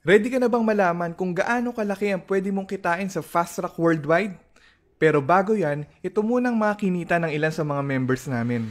Ready ka na bang malaman kung gaano kalaki ang pwede mong kitain sa Fast Track Worldwide? Pero bago yan, ito munang mga kinita ng ilan sa mga members namin.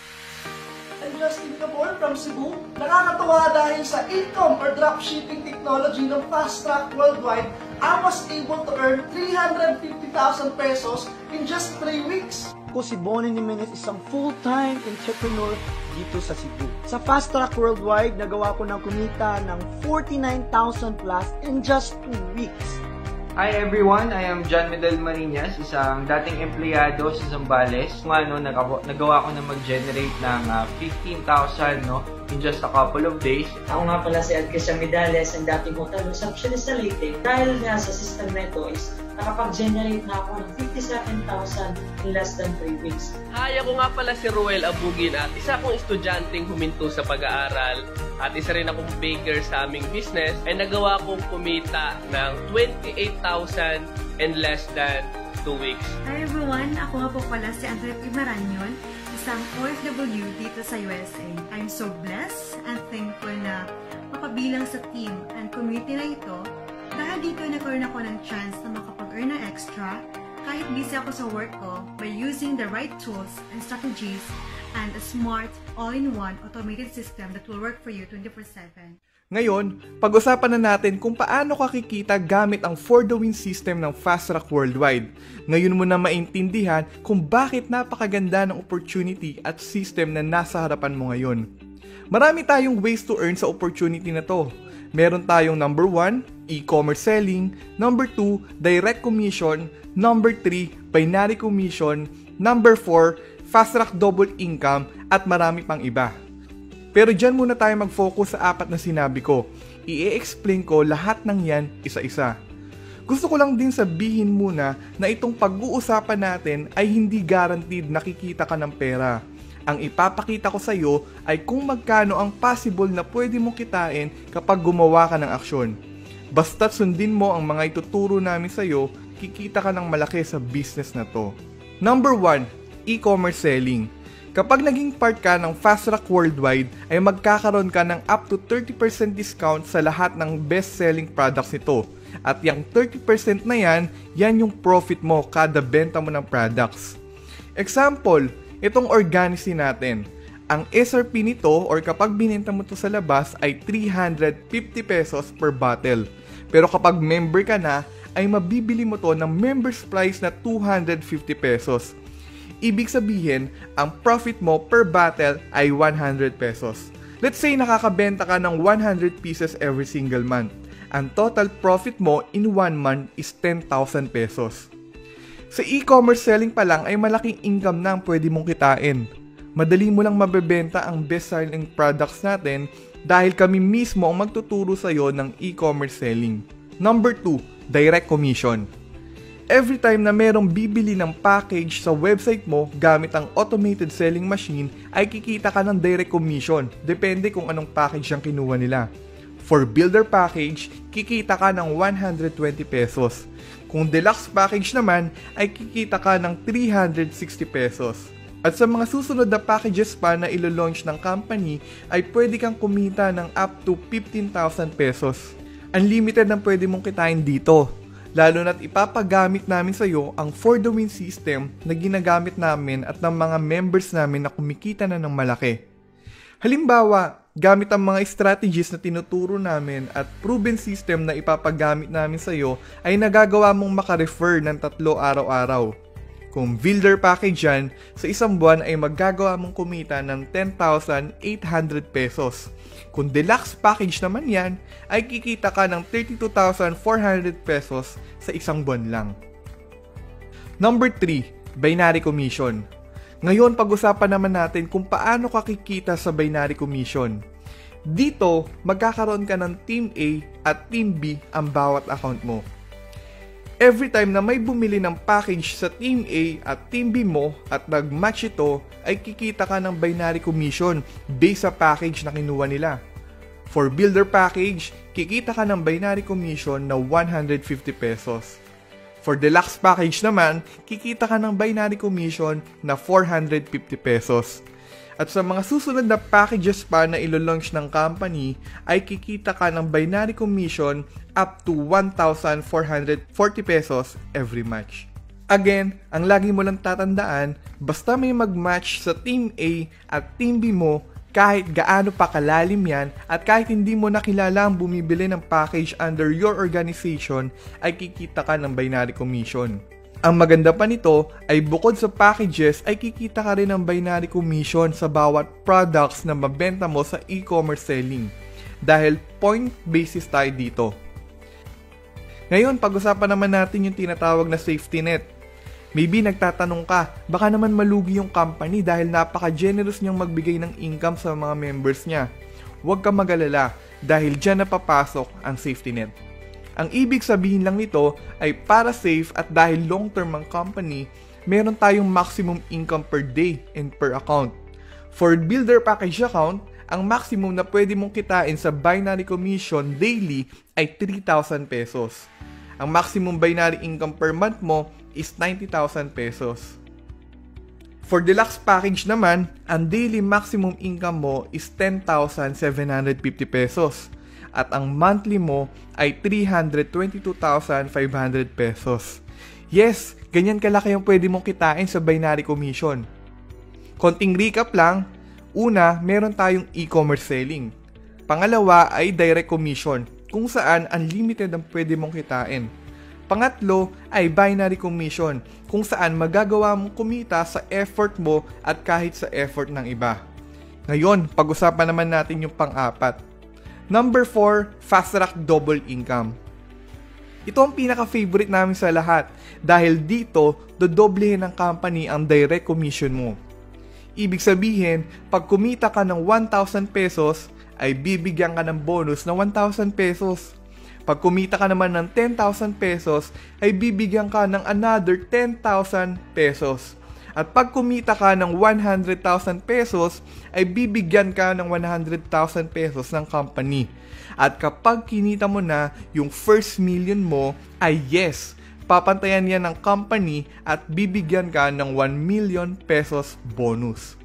I'm Justin Cabor from Cebu. Nakakatawa dahil sa income or dropshipping technology ng Fast Track Worldwide, I was able to earn 350,000 pesos in just 3 weeks. Ako si Bonnie Jimenez, isang full-time entrepreneur dito sa Cebu. Sa Fast Track Worldwide, nagawa ko ng kumita ng 49,000 plus in just 2 weeks. Hi everyone, I am John Medel Marinas, isang dating empleyado sa Zambales. Nagawa ko na mag-generate ng 15,000 in just a couple of days. Ako nga pala si Adkisha Midales, ang dating hotel receptionist sa Leyte. Dahil nga sa system neto is nakapag-generate na ako ng 57,000 in less than 3 weeks. Hi, ako nga pala si Ruel Abugin at isa akong estudyanteng huminto sa pag-aaral at isa rin akong baker sa aming business ay nagawa kong kumita ng 28,000 in less than 2 weeks. Hi everyone, ako nga po pala si Andrea Pimaranyon, isang OFW dito sa USA. I'm so blessed and thankful na mapabilang sa team and community na ito dahil dito nagkaroon ako ng chance na makapag-earn ng extra kahit busy ako sa work ko by using the right tools and strategies and a smart, all-in-one automated system that will work for you 24/7. Ngayon, pag-usapan na natin kung paano ka kikita gamit ang For the Win system ng Fast Track Worldwide. Ngayon mo na maintindihan kung bakit napakaganda ng opportunity at system na nasa harapan mo ngayon. Marami tayong ways to earn sa opportunity na to. Meron tayong number 1, e-commerce selling, number 2, direct commission, number 3, binary commission, number 4, fast track double income, at marami pang iba. Pero dyan muna tayo mag-focus sa apat na sinabi ko. I-explain ko lahat ng yan isa-isa. Gusto ko lang din sabihin muna na itong pag-uusapan natin ay hindi guaranteed na kikita ka ng pera. Ang ipapakita ko sa iyo ay kung magkano ang possible na pwede mong kitain kapag gumawa ka ng aksyon. Basta't sundin mo ang mga ituturo namin sa iyo, kikita ka ng malaki sa business na to. Number 1, e-commerce selling. Kapag naging part ka ng Fast Track Worldwide, ay magkakaroon ka ng up to 30% discount sa lahat ng best-selling products nito. At yung 30% na yan yung profit mo kada benta mo ng products. Example, itong Organici natin. Ang SRP nito or kapag binenta mo to sa labas ay 350 pesos per bottle. Pero kapag member ka na, ay mabibili mo to ng member's price na 250 pesos. Ibig sabihin, ang profit mo per bottle ay 100 pesos. Let's say nakakabenta ka ng 100 pieces every single month. Ang total profit mo in 1 month is 10,000 pesos. Sa e-commerce selling pa lang ay malaking income na ang pwede mong kitain. Madali mo lang mabebenta ang best-selling products natin dahil kami mismo ang magtuturo sa iyo ng e-commerce selling. Number 2, direct commission. Every time na merong bibili ng package sa website mo gamit ang automated selling machine ay kikita ka ng direct commission, depende kung anong package ang kinuha nila. For builder package, kikita ka ng 120 pesos. Kung deluxe package naman, ay kikita ka ng 360 pesos. At sa mga susunod na packages pa na ilo-launch ng company, ay pwede kang kumita ng up to 15,000 pesos. Unlimited na pwede mong kitain dito. Lalo na't ipapagamit namin sa iyo ang For the Win system na ginagamit namin at ng mga members namin na kumikita na ng malaki. Halimbawa, gamit ang mga strategies na tinuturo namin at proven system na ipapagamit namin sa iyo ay nagagawa mong maka-refer ng 3 araw-araw. Kung builder package yan, sa isang buwan ay magagawa mong kumita ng 10,800 pesos. Kung deluxe package naman yan, ay kikita ka ng 32,400 pesos sa isang buwan lang. Number 3, binary commission. Ngayon, pag-usapan naman natin kung paano ka kikita sa binary commission. Dito, magkakaroon ka ng Team A at Team B ang bawat account mo. Every time na may bumili ng package sa Team A at Team B mo at nag-match ito, ay kikita ka ng binary commission based sa package na kinuha nila. For builder package, kikita ka ng binary commission na 150 pesos. For deluxe package naman, kikita ka ng binary commission na 450 pesos. At sa mga susunod na packages pa na ilo-launch ng company, ay kikita ka ng binary commission up to 1,440 pesos every match. Again, ang lagi mo lang tatandaan, basta may mag-match sa Team A at Team B mo, kahit gaano pa kalalim yan at kahit hindi mo nakilala ang bumibili ng package under your organization, ay kikita ka ng binary commission. Ang maganda pa nito ay bukod sa packages ay kikita ka rin ng binary commission sa bawat products na mabenta mo sa e-commerce selling dahil point basis tayo dito. Ngayon, pag-usapan naman natin yung tinatawag na safety net. Maybe nagtatanong ka, baka naman malugi yung company dahil napaka-generous niyang magbigay ng income sa mga members niya. Huwag ka mag-alala dahil dyan napapasok ang safety net. Ang ibig sabihin lang nito ay para safe at dahil long-term ang company, meron tayong maximum income per day and per account. For builder package account, ang maximum na pwede mong kitain sa binary commission daily ay 3,000 pesos. Ang maximum binary income per month mo is 90,000 pesos. For deluxe package naman, ang daily maximum income mo is 10,750 pesos. At ang monthly mo ay 322,500 pesos. Yes, ganyan kalaki yung pwede mong kitain sa binary commission. Konting recap lang, una, meron tayong e-commerce selling. Pangalawa ay direct commission, kung saan unlimited ang pwede mong kitain. Pangatlo ay binary commission, kung saan magagawa mong kumita sa effort mo at kahit sa effort ng iba. Ngayon, pag-usapan naman natin yung pang-apat. Number 4, fast track double income. Ito ang pinaka-favorite namin sa lahat dahil dito, dodoblehin ng company ang direct commission mo. Ibig sabihin, pag kumita ka ng 1,000 pesos, ay bibigyan ka ng bonus na 1,000 pesos. Pag kumita ka naman ng 10,000 pesos, ay bibigyan ka ng another 10,000 pesos. At pag kumita ka ng 100,000 pesos, ay bibigyan ka ng 100,000 pesos ng company. At kapag kinita mo na yung first million mo, ay yes, papantayan yan ng company at bibigyan ka ng 1 million pesos bonus.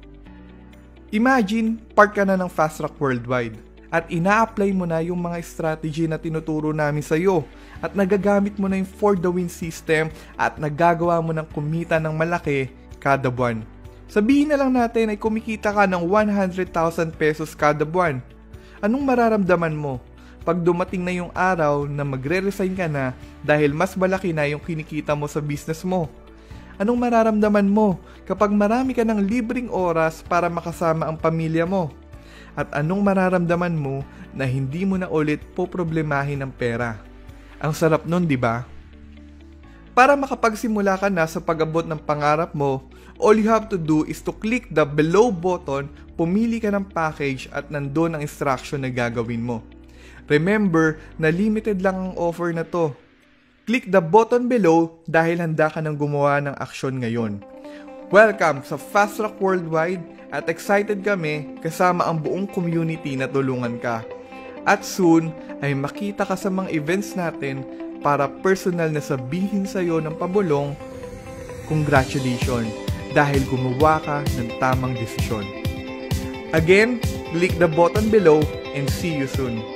Imagine, part ka na ng Fast Track Worldwide at ina-apply mo na yung mga strategy na tinuturo namin sa iyo at nagagamit mo na yung For the Win system at nagagawa mo ng kumita ng malaki kada buwan. Sabihin na lang natin ay kumikita ka ng 100,000 pesos kada buwan. Anong mararamdaman mo pag dumating na yung araw na magre-resign ka na dahil mas malaki na yung kinikita mo sa business mo? Anong mararamdaman mo kapag marami ka ng libreng oras para makasama ang pamilya mo? At anong mararamdaman mo na hindi mo na ulit poproblemahin ng pera? Ang sarap nun, di ba? Para makapagsimula ka na sa pag-abot ng pangarap mo, all you have to do is to click the below button, pumili ka ng package at nandun ang instruction na gagawin mo. Remember na limited lang ang offer na to. Click the button below dahil handa ka nang gumawa ng aksyon ngayon. Welcome sa Fast Track Worldwide at excited kami kasama ang buong community na tulungan ka. At soon ay makita ka sa mga events natin para personal na sabihin sa iyo ng pabulong, congratulations dahil gumawa ka ng tamang desisyon. Again, click the button below and see you soon.